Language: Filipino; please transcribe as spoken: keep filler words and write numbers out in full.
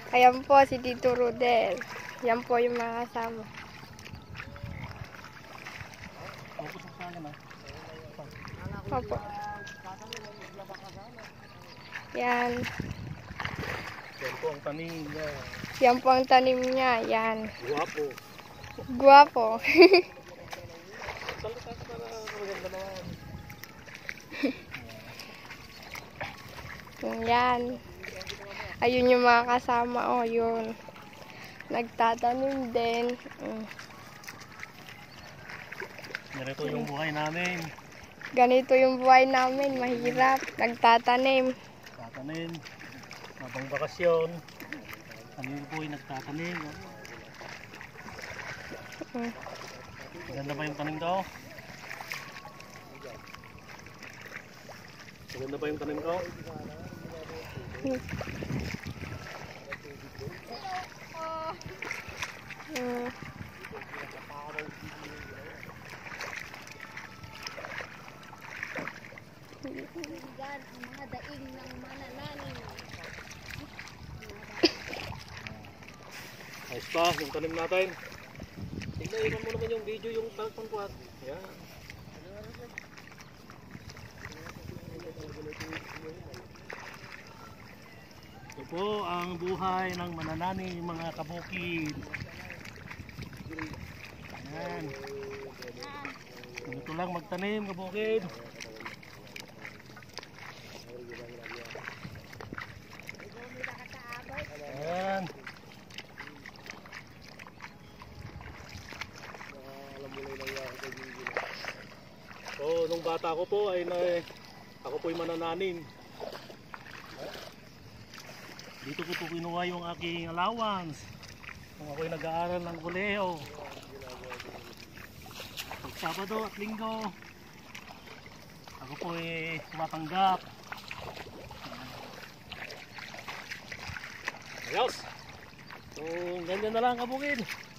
Ayan po si Tito Rodel. Yan po yung mga kasama. Opo. Yan. Yan po ang tanim niya. Yan po ang tanim niya. Yan. Guwapo. Guwapo. Salita ka para maganda naman. Yan. Ayun yung mga kasama. Oh, yun. Nagtatanim din. Mm. Ganito yung buhay namin. Ganito yung buhay namin. Mahirap. Nagtatanim. Tatanim. Habang bakasyon. Kami po ay nagtatanim. Mm. Maganda ba yung tanim ko? Maganda ba yung tanim ko? Mm. Mm. Mga daing ng manananin. Ayos pa, yung tanim natin. Tingnan mo naman yung video, yung pagpangkwat. Yan. Ito po ang buhay ng mananani, mga kabukid. Yan. Ganito lang magtanim, kabukid. Yan. So, nung bata ko po ay na, ako po'y manananim. Dito ko po kinuha yung aking allowance kung ako'y nag-aaral ng kolehiyo. Pag Sabado at Linggo, ako po'y tumatanggap. Ayos! So, ganyan na lang, kabukid.